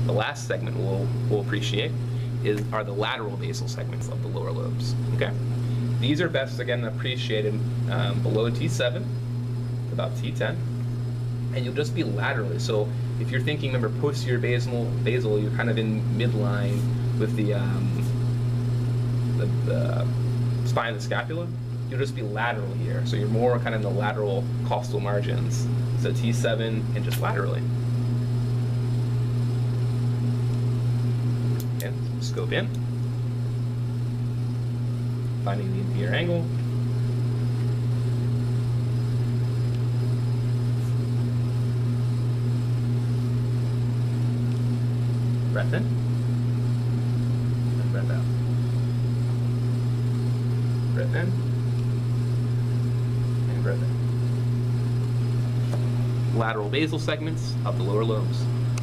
The last segment we'll appreciate are the lateral basal segments of the lower lobes. Okay, these are best again appreciated below T7, about T10, and you'll just be laterally. So if you're thinking, remember, posterior basal, you're kind of in midline with the spine of the scapula. You'll just be lateral here. So you're more kind of in the lateral costal margins. So T7 and just laterally. Okay, scope in. Finding the inferior angle. Breath in. And breath out. Breath in. And breath in. Lateral basal segments of the lower lobes.